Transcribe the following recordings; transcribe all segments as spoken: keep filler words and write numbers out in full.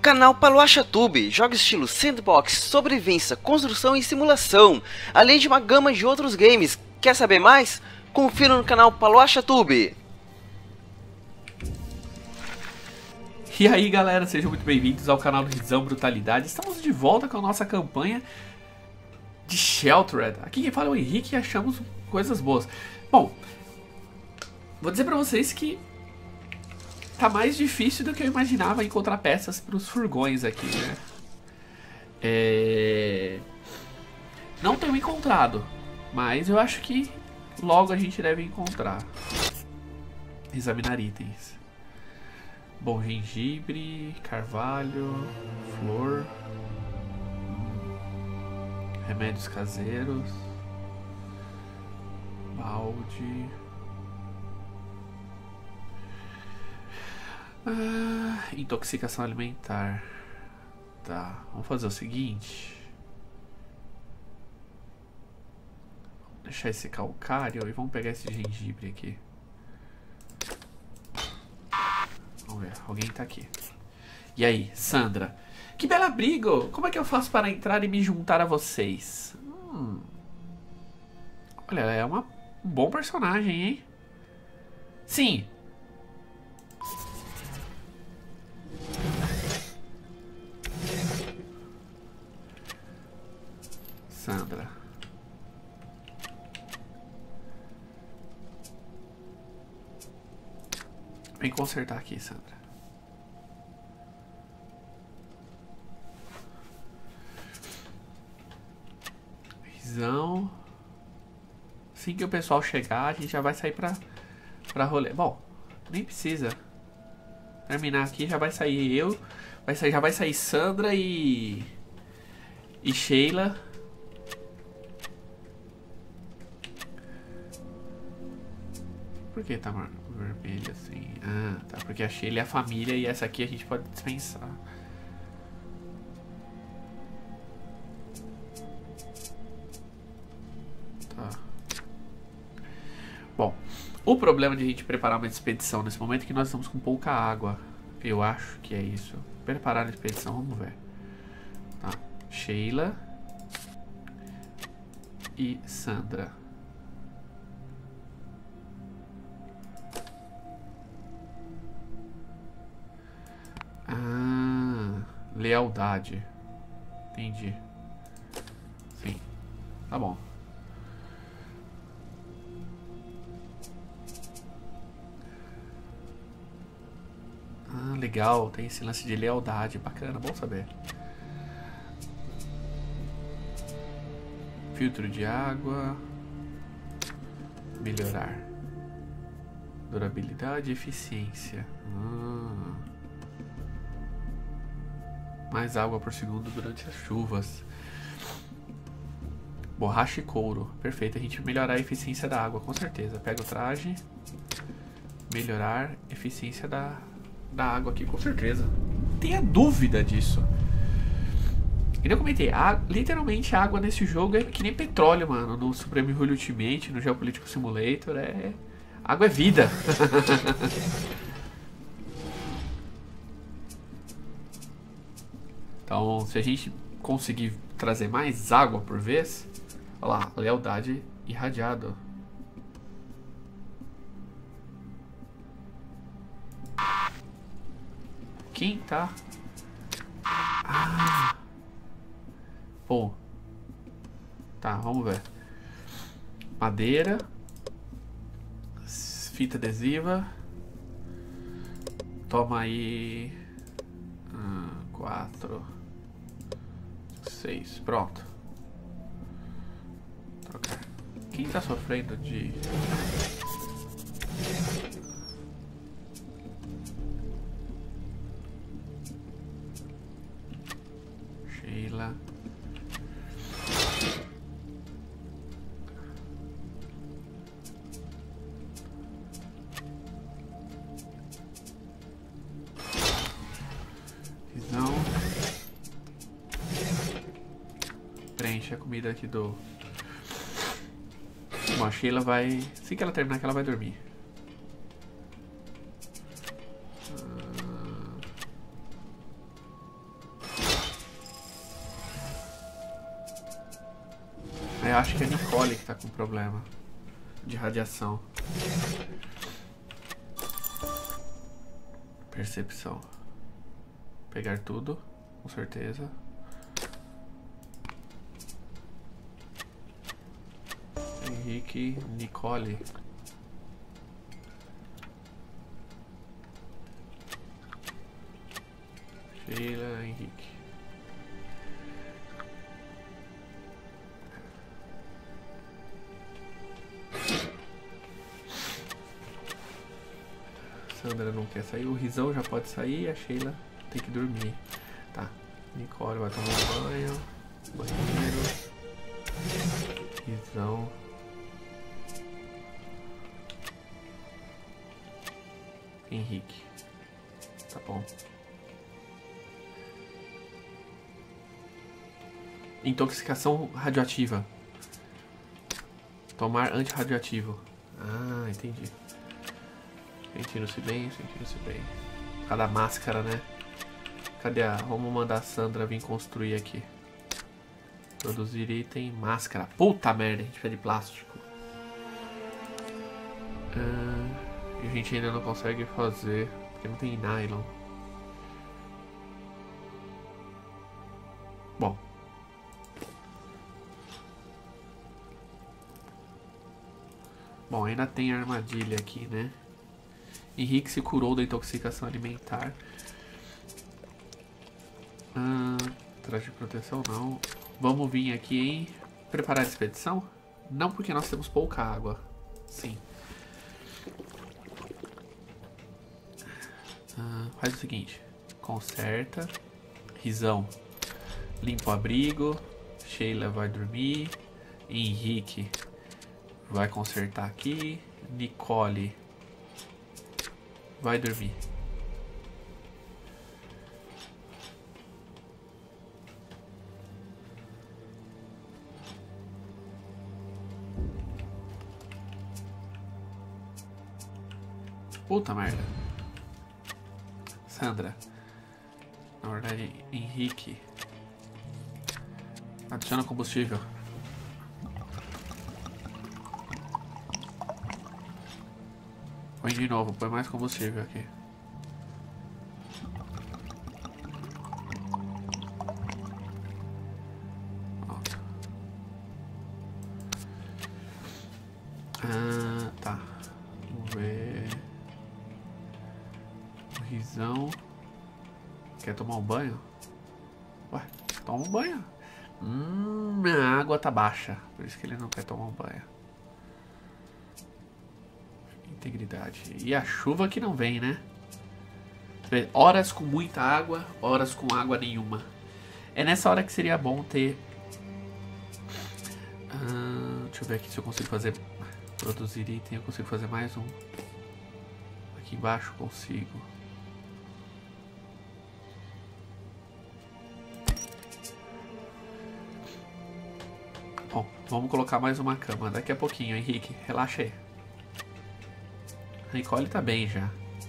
Canal PaluachaTube, joga estilo sandbox, sobrevivência, construção e simulação, além de uma gama de outros games. Quer saber mais? Confira no canal PaluachaTube. E aí galera, sejam muito bem-vindos ao canal do Rizão Brutalidade. Estamos de volta com a nossa campanha de Sheltered. Aqui quem fala é o Henrique e achamos coisas boas. Bom, vou dizer pra vocês que tá mais difícil do que eu imaginava encontrar peças para os furgões aqui, né? É... Não tenho encontrado, mas eu acho que logo a gente deve encontrar. Examinar itens. Bom, gengibre, carvalho, flor, remédios caseiros, balde. Ah, intoxicação alimentar. Tá, vamos fazer o seguinte. Vamos deixar esse calcário e vamos pegar esse gengibre aqui. Vamos ver, alguém tá aqui. E aí, Sandra? Que bela abrigo! Como é que eu faço para entrar e me juntar a vocês? Hum. Olha, é uma, um bom personagem, hein? Sim. Sandra. Vem consertar aqui, Sandra. Visão. Assim que o pessoal chegar, a gente já vai sair pra, pra rolê. Bom, nem precisa terminar aqui, já vai sair eu. Vai sair, já vai sair Sandra e... E Sheila. Por que tá vermelho assim? Ah, tá. Porque a Sheila é a família e essa aqui a gente pode dispensar. Tá. Bom, o problema de a gente preparar uma expedição nesse momento é que nós estamos com pouca água. Eu acho que é isso. Preparar a expedição, vamos ver. Tá. Sheila e Sandra. Ah, lealdade. Entendi. Sim. Tá bom. Ah, legal. Tem esse lance de lealdade. Bacana, bom saber. Filtro de água. Melhorar. Durabilidade e eficiência. Ah. Mais água por segundo durante as chuvas. Borracha e couro. Perfeito, a gente melhorar a eficiência da água, com certeza. Pega o traje. Melhorar a eficiência da, da água aqui, com certeza. Não tenha dúvida disso. E eu comentei, a, literalmente a água nesse jogo é que nem petróleo, mano. No Supreme Rule Ultimate, no Geopolítico Simulator, é... água é vida. Então, se a gente conseguir trazer mais água por vez... Olha lá, lealdade irradiado. Quem tá? Ah. Pô. Tá, vamos ver. Madeira. Fita adesiva. Toma aí... Hum, quatro... seis, pronto. Trocar. Quem tá sofrendo de... Sheila. Visão. Preenche a comida aqui do... Bom, a Sheila vai... Assim que ela terminar que ela vai dormir. eu acho que é a Nicole que tá com problema de radiação. Percepção. Pegar tudo, com certeza. Henrique, Nicole. Sheila, Henrique. Sandra não quer sair, o Rizão já pode sair, a Sheila tem que dormir. Tá, Nicole vai tomar um banho, banheiro, Rizão. Henrique. Tá bom. Intoxicação radioativa. Tomar antirradioativo. Ah, entendi. Sentindo-se bem, sentindo-se bem. Por causa da máscara, né? Cadê a... Vamos mandar a Sandra vir construir aqui. Produzir item, máscara. Puta merda, a gente precisa de plástico. Ah, e a gente ainda não consegue fazer, porque não tem nylon. Bom. Bom, ainda tem armadilha aqui, né? Henrique se curou da intoxicação alimentar. Ah, traje de proteção não. Vamos vir aqui em preparar a expedição? Não, porque nós temos pouca água. Sim. Ah, faz o seguinte. Conserta. Rizão. Limpa o abrigo. Sheila vai dormir. Henrique vai consertar aqui. Nicole vai dormir. Puta merda. Sandra. Na verdade, Henrique. Adiciona combustível. Põe de novo, põe mais combustível aqui. Pronto. Ah, tá. Vamos ver. O Rizão. Quer tomar um banho? Ué, toma um banho. Hum, a água tá baixa. Por isso que ele não quer tomar um banho. Integridade. E a chuva que não vem, né? Horas com muita água, horas com água nenhuma. É nessa hora que seria bom ter... Ah, deixa eu ver aqui se eu consigo fazer... Produzir item, eu consigo fazer mais um. Aqui embaixo consigo. Bom, vamos colocar mais uma cama daqui a pouquinho, Henrique. Relaxa aí. A Nicole tá bem já.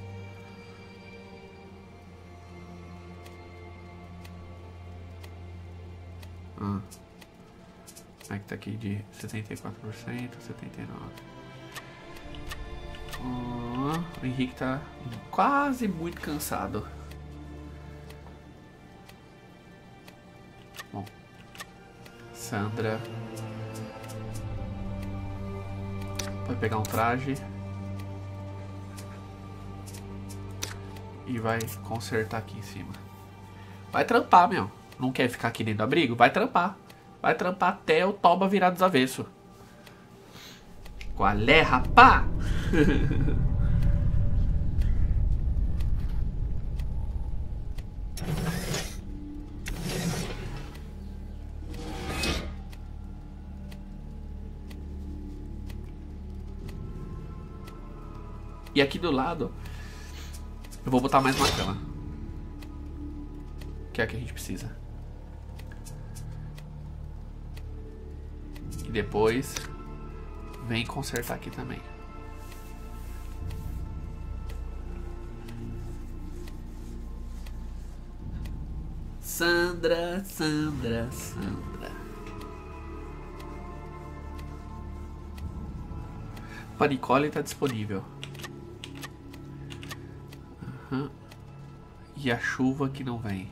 Ah. Como é que tá aqui de setenta e quatro por cento, setenta e nove por cento. Ah, o Henrique tá quase muito cansado. Bom. Sandra vai pegar um traje. E vai consertar aqui em cima. Vai trampar, meu. Não quer ficar aqui dentro do abrigo? Vai trampar. Vai trampar até o toba virar dos avessos. Qual é, rapá? E aqui do lado eu vou botar mais uma cama, que é a que a gente precisa. E depois vem consertar aqui também. Sandra, Sandra, Sandra. Pra Nicole tá disponível. Uhum. E a chuva que não vem.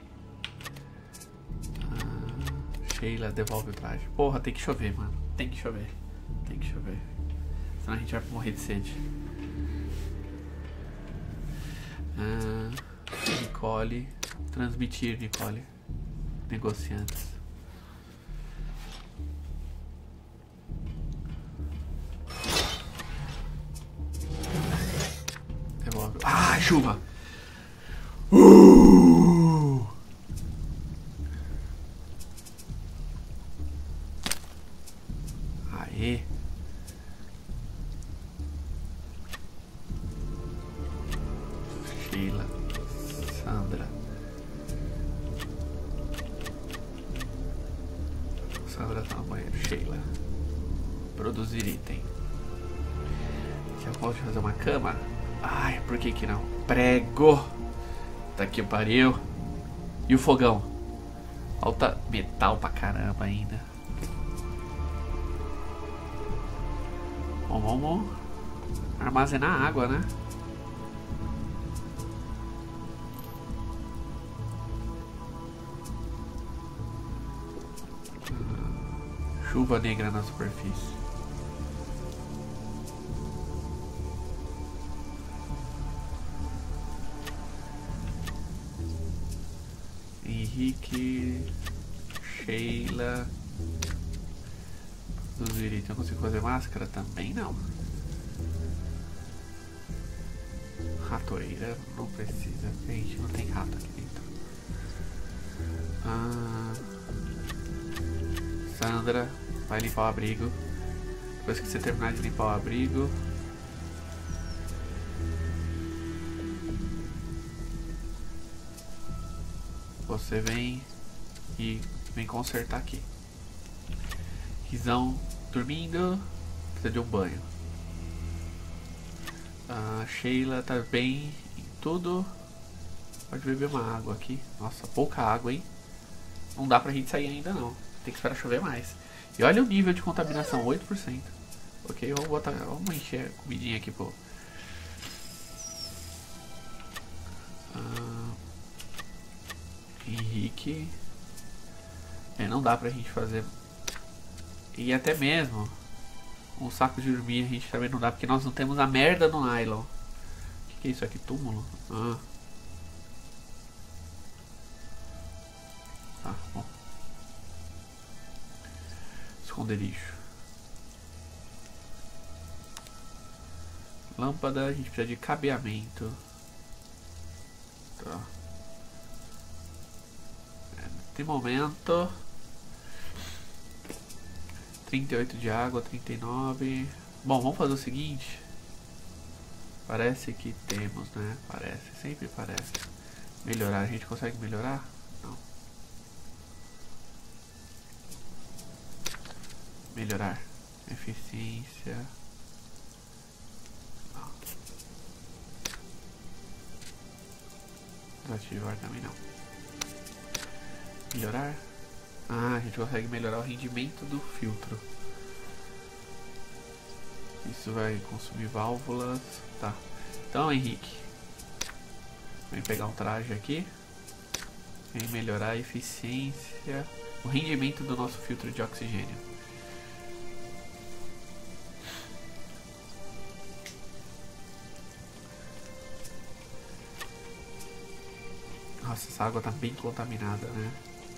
Ah, Sheila, devolve o traje. Porra, tem que chover, mano. Tem que chover. Tem que chover. Senão a gente vai morrer de sede. Ah, Nicole. Transmitir, Nicole. Negociantes. Devolve. Ah, chuva! Uh! Aê! Sheila, Sandra. Sandra tá no banheiro. Sheila. Produzir item. Já pode fazer uma cama? Ai, por que que não? Prego! Tá que pariu. E o fogão? Falta metal pra caramba ainda. Bom, vamos armazenar água, né? Chuva negra na superfície. Henrique, Sheila. Dos itens, eu consigo fazer máscara? Também não. Ratoeira, não precisa. A gente não tem rato aqui dentro. Ah, Sandra, vai limpar o abrigo. Depois que você terminar de limpar o abrigo, você vem e vem consertar aqui. Rizão dormindo, precisa de um banho. A Sheila tá bem em tudo. Pode beber uma água aqui. Nossa, pouca água, hein? Não dá pra gente sair ainda não. Tem que esperar chover mais. E olha o nível de contaminação, oito por cento. Ok, vamos botar. Vamos encher a comidinha aqui, pô. Ah, Henrique. É, não dá pra gente fazer. E até mesmo um saco de dormir a gente também não dá, porque nós não temos a merda no nylon. O que, que é isso aqui? Túmulo? Ah. Tá, bom. Esconderijo. Lâmpada, a gente precisa de cabeamento. Tá. É, nesse momento trinta e oito de água, trinta e nove. Bom, vamos fazer o seguinte. Parece que temos, né? Parece, sempre parece. Melhorar, a gente consegue melhorar? Não. Melhorar. Eficiência. Não. Desativar também não. Melhorar. Ah, a gente consegue melhorar o rendimento do filtro. Isso vai consumir válvulas. Tá. Então, Henrique, vem pegar um traje aqui. Vem melhorar a eficiência, o rendimento do nosso filtro de oxigênio. Nossa, essa água tá bem contaminada, né?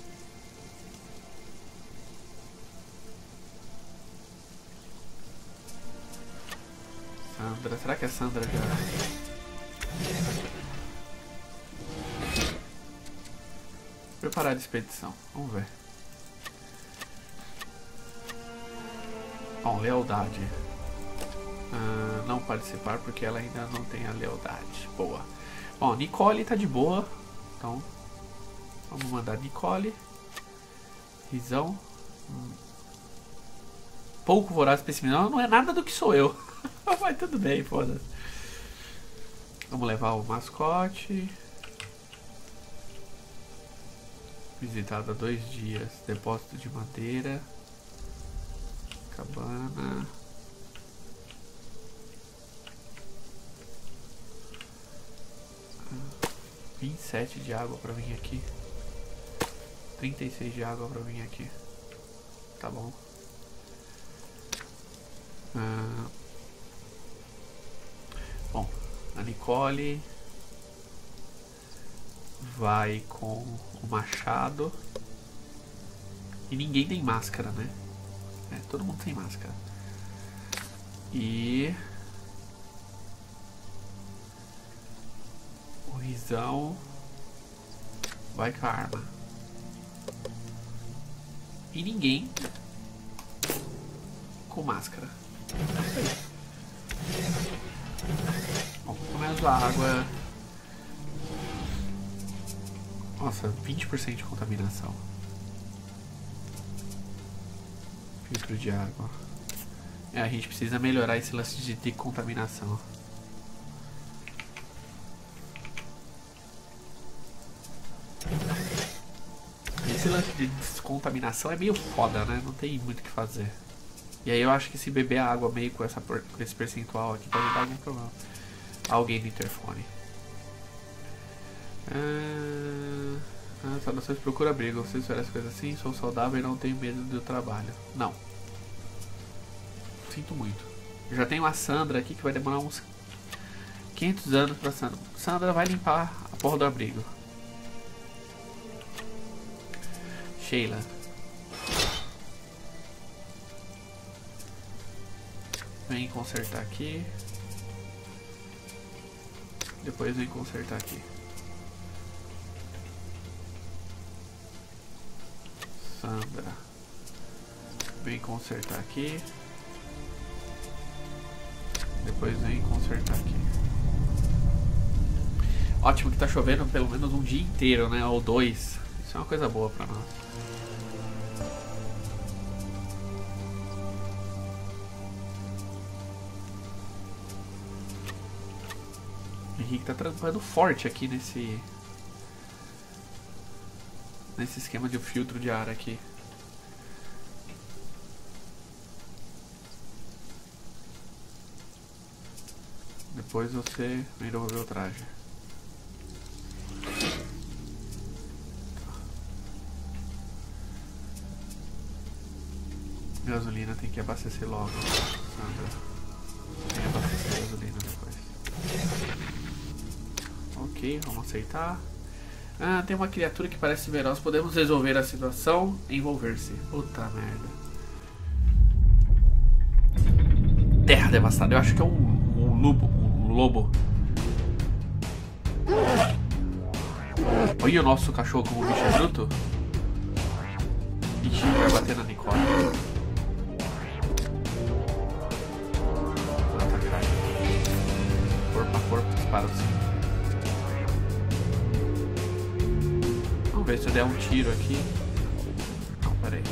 Sandra, será que a Sandra já... Preparar a expedição, vamos ver. Bom, lealdade. Ah, não participar porque ela ainda não tem a lealdade. Boa. Bom, Nicole tá de boa. Então, vamos mandar Nicole. Rizão. Hum. Pouco voraz pra esse menino. Não é nada do que sou eu. Mas tudo bem, foda-se. Vamos levar o mascote. Visitado há dois dias. Depósito de madeira. Cabana. vinte e sete de água pra vir aqui. trinta e seis de água pra vir aqui. Tá bom. Ah, bom, a Nicole vai com o machado. E ninguém tem máscara, né? É, todo mundo tem máscara. E o Rizão vai com a arma. E ninguém com máscara. Bom, começa a água. Nossa, vinte por cento de contaminação. Filtro de água. É, a gente precisa melhorar esse lance de decontaminação. Esse lance de descontaminação é meio foda, né? Não tem muito o que fazer. E aí eu acho que se beber a água meio com, essa, com esse percentual aqui pode dar algum problema. Alguém no interfone. Ah, ah, saudações, procura abrigo. Vocês fizeram as coisas assim? Sou saudável e não tenho medo do trabalho. Não. Sinto muito. Eu já tenho a Sandra aqui que vai demorar uns quinhentos anos pra Sandra. Sandra vai limpar a porra do abrigo. Sheila. Vem consertar aqui. Depois vem consertar aqui. Sandra. Vem consertar aqui. Depois vem consertar aqui. Ótimo que tá chovendo pelo menos um dia inteiro, né? Ou dois. Isso é uma coisa boa pra nós. O Henrique tá trampando forte aqui nesse nesse esquema de filtro de ar aqui. Depois você vem devolver o traje. Gasolina tem que abastecer logo, Sandra. Tem que abastecer gasolina depois. Ok, vamos aceitar. Ah, tem uma criatura que parece veloz. Podemos resolver a situação. Envolver-se. Puta merda. Terra devastada. Eu acho que é um, um lobo. Um lobo. Olha o nosso cachorro como bicho é bruto. Bichinho vai bater na Nicole. Vou atacar. Corpo a corpo, dispara assim. Vamos ver se eu der um tiro aqui. Não, peraí.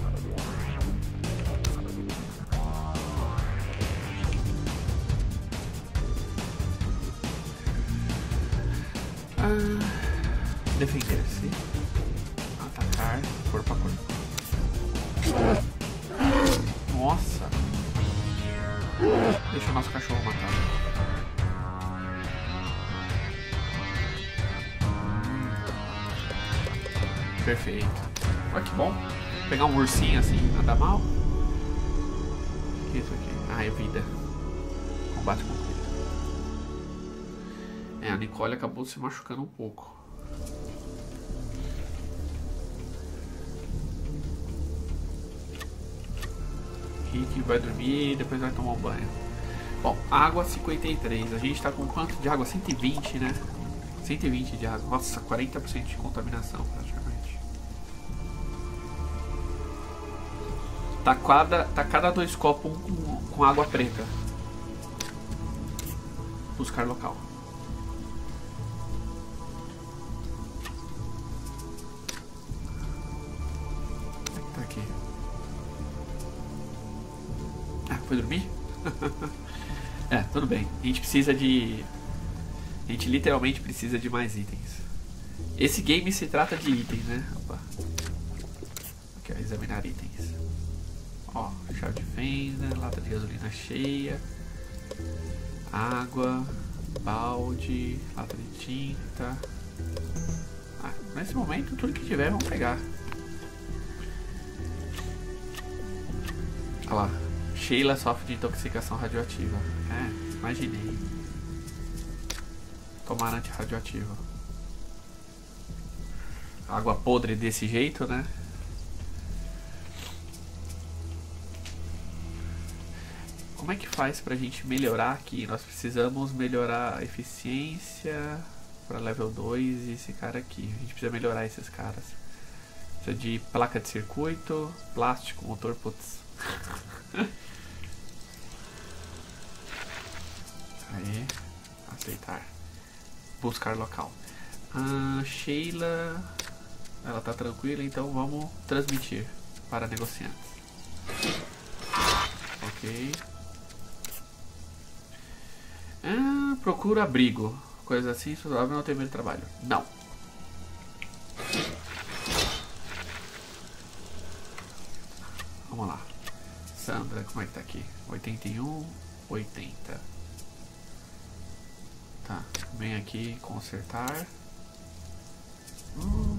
Ah, defender-se. Atacar. Corpo a corpo. Nossa. Deixa o nosso cachorro matar. Perfeito. Olha que bom. Vou pegar um ursinho assim, nada mal. O que é isso aqui? Ah, é vida. Combate com vida. É, a Nicole acabou se machucando um pouco. Rick vai dormir e depois vai tomar um banho. Bom, água cinquenta e três. A gente tá com quanto de água? cento e vinte, né? cento e vinte de água. Nossa, quarenta por cento de contaminação praticamente. Tá cada, tá cada dois copos um com, com água preta. Buscar local. Tá aqui. Ah, foi dormir? É, tudo bem. A gente precisa de... A gente literalmente precisa de mais itens. Esse game se trata de itens, né? Opa. Aqui, ó, examinar itens. Ó, chave de fenda, lata de gasolina cheia, água, balde, lata de tinta, Ah, nesse momento, tudo que tiver, vamos pegar. Olha lá. Sheila sofre de intoxicação radioativa. É, imaginei. Tomar antirradioativo. Água podre desse jeito, né? Como é que faz pra gente melhorar aqui? Nós precisamos melhorar a eficiência para level dois e esse cara aqui. A gente precisa melhorar esses caras. Precisa de placa de circuito, plástico, motor, putz. Aí, aceitar. Buscar local. Ah, Sheila, ela tá tranquila, então vamos transmitir para negociantes. Ok. Ah, procura abrigo. Coisa assim, saudável, não tem medo de trabalho. Não. Vamos lá. Sandra, como é que tá aqui? oitenta e um, oitenta. Tá, vem aqui consertar. Hum.